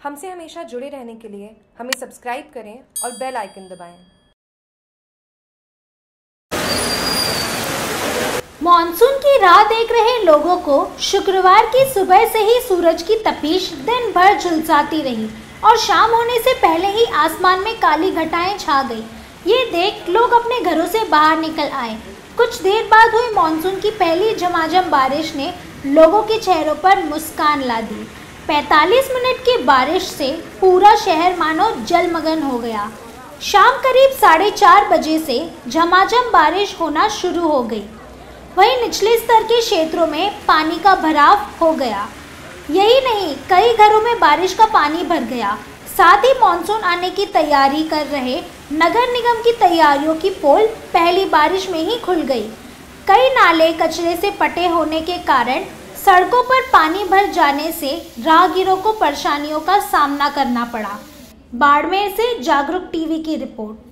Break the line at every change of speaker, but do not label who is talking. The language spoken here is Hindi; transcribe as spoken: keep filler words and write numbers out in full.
हमसे हमेशा जुड़े रहने के लिए हमें सब्सक्राइब करें और बेल आइकन दबाएं।
मॉनसून की राह देख रहे लोगों को शुक्रवार की सुबह से ही सूरज की तपिश दिन भर झुलसाती रही और शाम होने से पहले ही आसमान में काली घटाएं छा गई। ये देख लोग अपने घरों से बाहर निकल आए। कुछ देर बाद हुई मॉनसून की पहली झमाझम बारिश ने लोगों के चेहरों पर मुस्कान ला दी। पैंतालीस मिनट की बारिश से पूरा शहर मानो जलमग्न हो गया। शाम करीब साढ़े चार बजे से झमाझम बारिश होना शुरू हो गई। वहीं निचले स्तर के क्षेत्रों में पानी का भराव हो गया। यही नहीं, कई घरों में बारिश का पानी भर गया। साथ ही मानसून आने की तैयारी कर रहे नगर निगम की तैयारियों की पोल पहली बारिश में ही खुल गई। कई नाले कचरे से पटे होने के कारण सड़कों पर पानी भर जाने से राहगीरों को परेशानियों का सामना करना पड़ा। बाड़मेर से जागरूक टीवी की रिपोर्ट।